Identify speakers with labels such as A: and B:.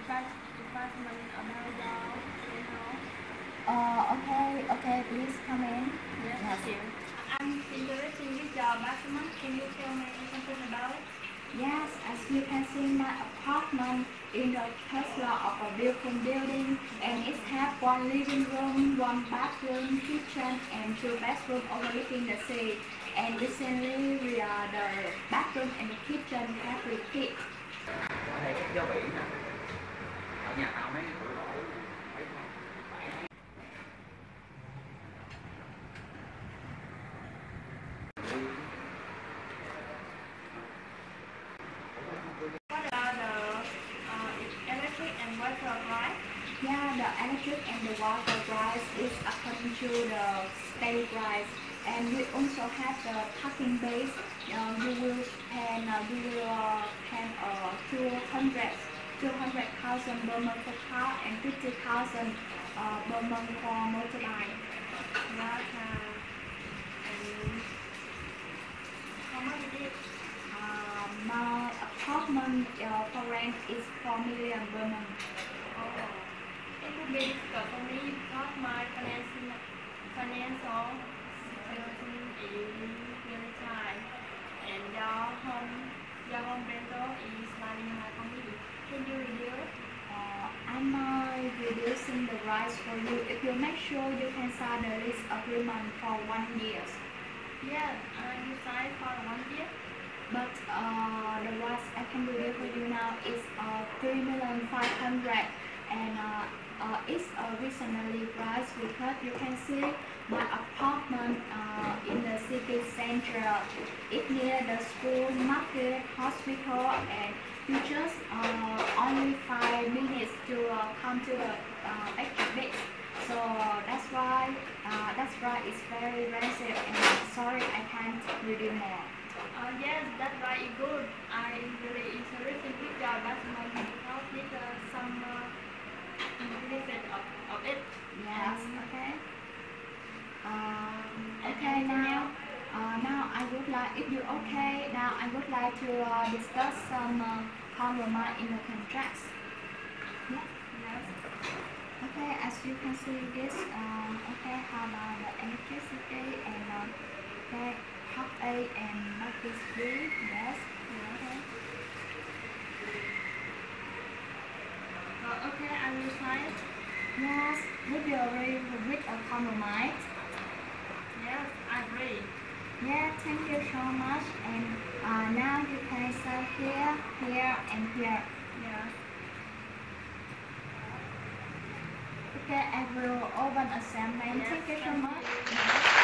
A: department about your, you know.
B: Okay, please come in.
A: Yes,
B: Yes.
A: thank you. I'm interested with your apartment. Can you tell me something about it?
B: Yes, as you can see, my apartment in the first floor of a beautiful building, and it has one living room, one bathroom, kitchen, and two bedrooms overlooking the sea. And recently, the bathroom and the kitchen have repeat.
C: Ở đây các giáo biển nè, ở nhà tao mấy cái tủ gỗ phải không?
A: What about the electric and water price?
B: Yeah, the electric and the water price is according to the state price, and we also have the parking base. You will pay 200,000 per month for car and 50,000 per month for motorbike.
A: Yeah, and how much is it?
B: My apartment for rent is 4 million per month.
A: Oh, it would be difficult for me because my financial situation is really tight, and your home rental is slightly high for me. Can you reduce?
B: I'm reducing the price for you if you make sure you can sign the lease agreement for 1 year.
A: Yes, you signed for 1 year.
B: But the price I can reduce for you now is 3,500,000, and it's a reasonably price because you can see my apartment in the city center. It's near the school, market, hospital, and you just only 5 minutes to come to the exhibit. So that's why it's very expensive, and sorry I can't reduce more.
A: Yes, that's very good. I really interested with your basketball because there's some benefit of it.
B: Yes. Okay. Okay.
A: Anything
B: Now,
A: else?
B: now I would like, if you okay, now I would like to discuss some compromise in the contracts. Yeah.
A: Yes.
B: Okay. As you can see this. Okay. How about the electricity and okay, hot A and notice B. Yes. Okay.
A: Okay, I will sign it.
B: Yes. Would you agree with a compromise?
A: Yes, I agree.
B: Yeah, thank you so much. And now you can sign here, here, and here.
A: Yes.
B: Okay, I will open assignment.
A: Yes,
B: Thank you so
A: thank
B: much.
A: you.